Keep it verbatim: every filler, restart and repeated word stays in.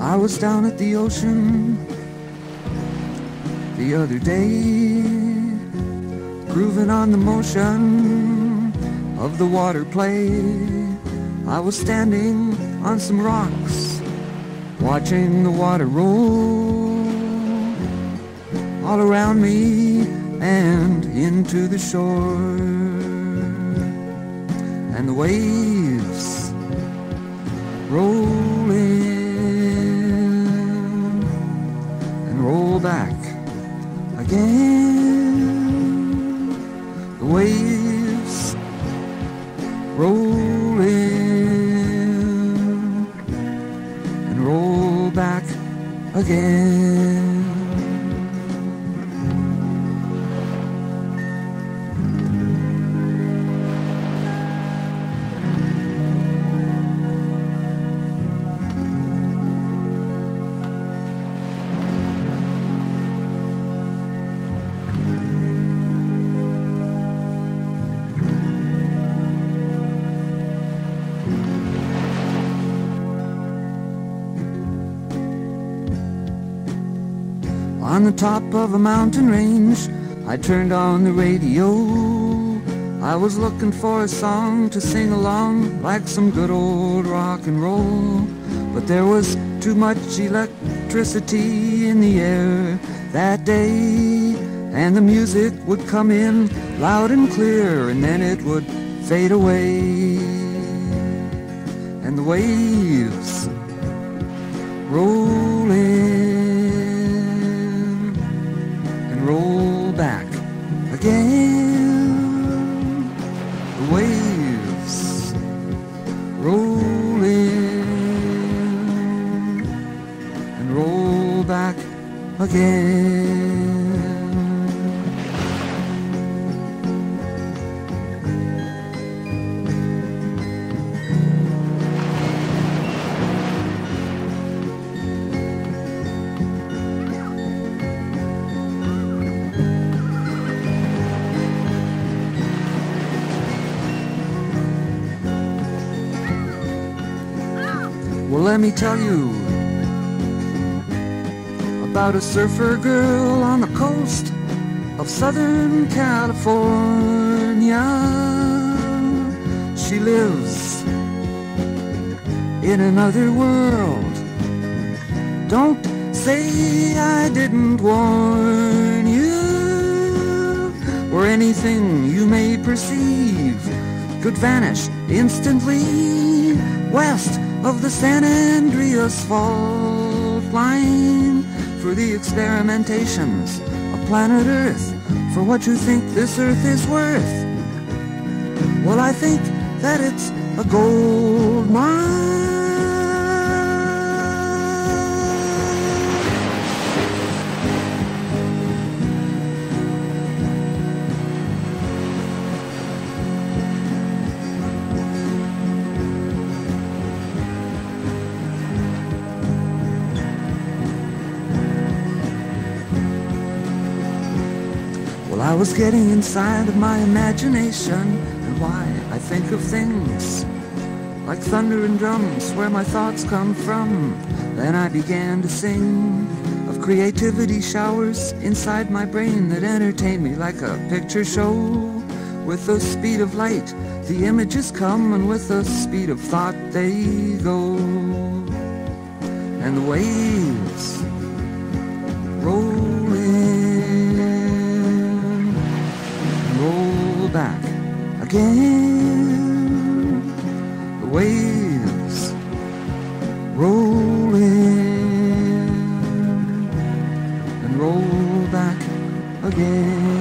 I was down at the ocean the other day, grooving on the motion of the water play. I was standing on some rocks, watching the water roll all around me and into the shore. And the waves roll in and roll back again. The waves roll in and roll back again. On the top of a mountain range, I turned on the radio. I was looking for a song to sing along, like some good old rock and roll. But there was too much electricity in the air that day, and the music would come in loud and clear, and then it would fade away. And the waves roll in, roll back again. The waves roll in and roll back again. Well, let me tell you about a surfer girl on the coast of Southern California. She lives in another world. Don't say I didn't warn you, where anything you may perceive could vanish instantly west of the San Andreas fault line. For the experimentations of planet Earth, for what you think this Earth is worth, well, I think that it's a gold mine. Well, I was getting inside of my imagination, and why I think of things like thunder and drums, where my thoughts come from. Then I began to sing of creativity showers inside my brain that entertain me like a picture show. With the speed of light, the images come, and with the speed of thought they go. And the waves roll in, roll back again. The waves roll in and roll back again.